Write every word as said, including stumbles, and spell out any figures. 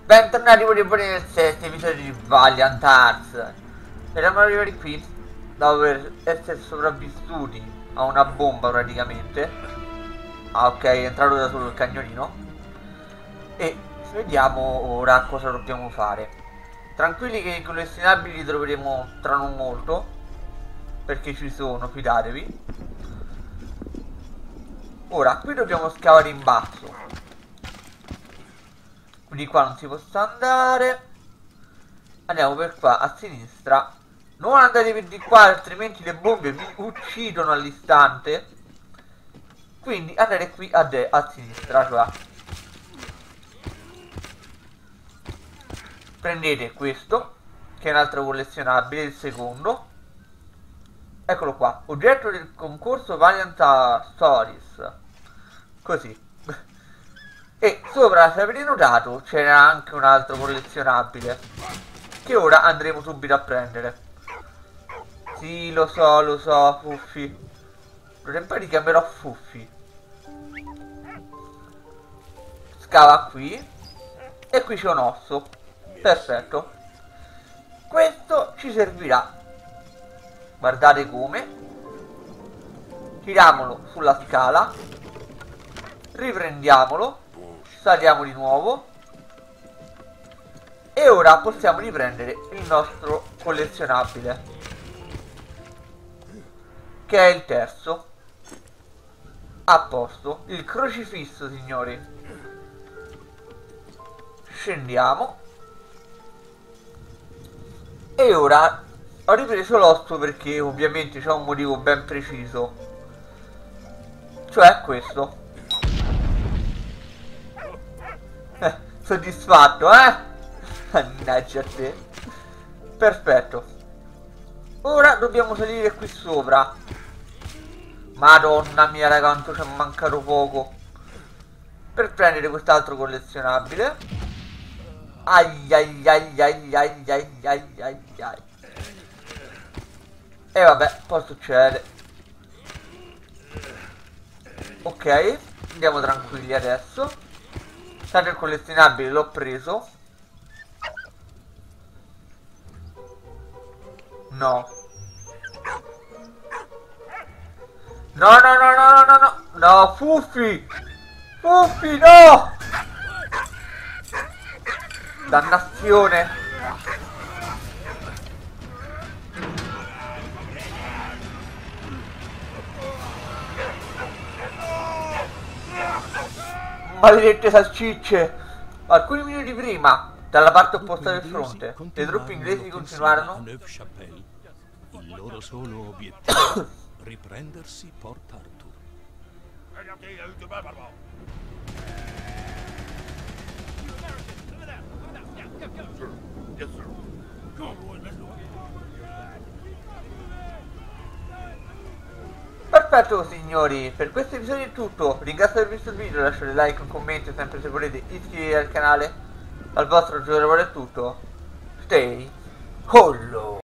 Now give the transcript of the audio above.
Bentornati voi nel sesto episodio di Valiant Hearts. Siamo arrivati qui dopo essere sopravvissuti a una bomba praticamente. Ah ok, è entrato da solo il cagnolino. E vediamo ora cosa dobbiamo fare. Tranquilli che i collezionabili li troveremo tra non molto, perché ci sono, fidatevi. Ora, qui dobbiamo scavare in basso. Di qua non si può andare. Andiamo per qua a sinistra. Non andate per di qua, altrimenti le bombe vi uccidono all'istante. Quindi andate qui a, de a sinistra, cioè. Prendete questo, che è un altro collezionabile, il secondo. Eccolo qua, oggetto del concorso Valiant Stories. Così. E sopra, se avete notato, c'era anche un altro collezionabile che ora andremo subito a prendere. Sì, lo so, lo so, Fuffi. Ora in poi li chiamerò Fuffi. Scava qui. E qui c'è un osso. Perfetto. Questo ci servirà. Guardate come. Tiriamolo sulla scala. Riprendiamolo. Saliamo di nuovo. E ora possiamo riprendere il nostro collezionabile, che è il terzo. A posto. Il crocifisso, signori. Scendiamo. E ora ho ripreso l'osso perché ovviamente c'è un motivo ben preciso, cioè questo. Soddisfatto, eh? Mannaggia a te. Perfetto. Ora dobbiamo salire qui sopra. Madonna mia, raga, quanto ci è mancato poco per prendere quest'altro collezionabile. Ai ai ai ai ai ai ai ai ai. E vabbè, poi succede. Ok, andiamo tranquilli adesso. Tanto il collezionabile l'ho preso. No. No, no, no, no, no, no, no. No, Fuffi. Fuffi, no. Dannazione. Maledette salsicce! Alcuni minuti prima, dalla parte opposta del fronte, le truppe inglesi continuarono. Il loro solo obiettivo, riprendersi Port Arthur. Perfetto signori, per questo episodio è tutto. Ringrazio per aver visto il video, lasciate like, un commento, sempre se volete iscrivetevi al canale. Dal vostro giocatore è tutto. Stay hollow.